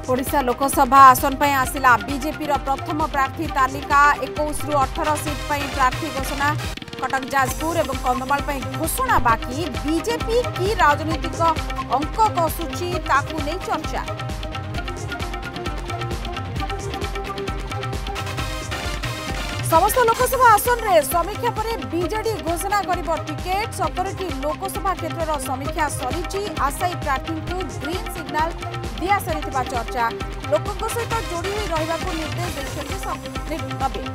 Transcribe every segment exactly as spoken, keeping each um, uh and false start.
ओडिशा लोकसभा आसन पर आसिला बीजेपी प्रथम प्रार्थी तालिका इक्कीस रु अठारह सीट पर प्रार्थी घोषणा। कटक जाजपुर और कंधमाल घोषणा बाकी बीजेपी की राजनीतिक अंक कसुची ताकू नहीं चर्चा। समस्त लोकसभा आसन रे समीक्षा पर बीजेडी घोषणा करिबो टिकेट। सतरटी लोकसभा क्षेत्र समीक्षा सरीची। आशायी प्रार्थी को ग्रीन सिग्नल दिया सारिथिबा चर्चा। लोकों सहित जोड़ी हुई रहिबा को निर्देश देछथि नबीन।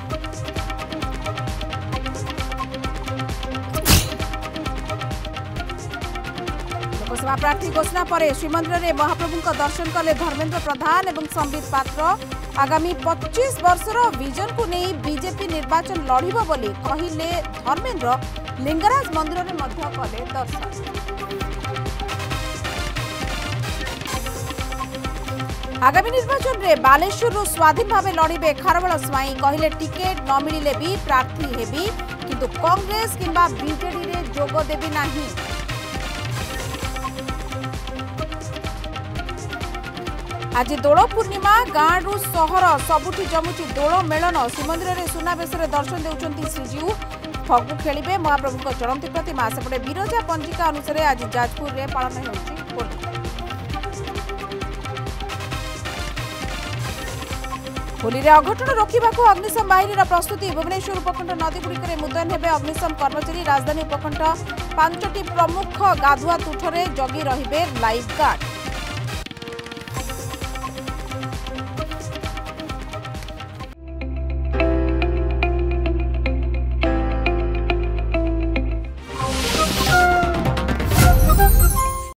लोकसभा प्रार्थी घोषणा पर श्रीमंदिर में महाप्रभु का दर्शन कले धर्मेंद्र प्रधान और संबित पात्र। आगामी पच्चीस वर्षर विजन को नहीं बीजेपी निर्वाचन लड़िबो बोली कहिले धर्मेंद्र। लिंगराज मंदिर में मध्य कले दर्शन। आगामी निर्वाचन में बालेश्वर स्वाधीन भाव लड़े खारबेल स्वाई कहले टिकेट न मिले भी प्रार्थी हेबी किंतु कांग्रेस किंबा बीजेडी रे जोग देबी नहीं। आज दोल पूर्णिमा गाँ रु सहर सबुठी जमुची दोल मेलन। श्रीमंदिर में सुनावेश दर्शन देउछंती श्रीजीउ। फगु खेलिबे महाप्रभु चलंती प्रतिमा। सेपटे विरजा पंजिका अनुसार आज जाजपुर में पालन होउछि होली। होली रे अघटन रोकवा अग्निशम बाहिनी प्रस्तुति। भुवनेश्वर उपखंड नदीगुड़िक मुतयन हेबे अग्निशम कर्मचारी। राजधानी उपखंड पांचटी प्रमुख गाधुआ तुठरे जगी रहिबे लाइफ गार्ड।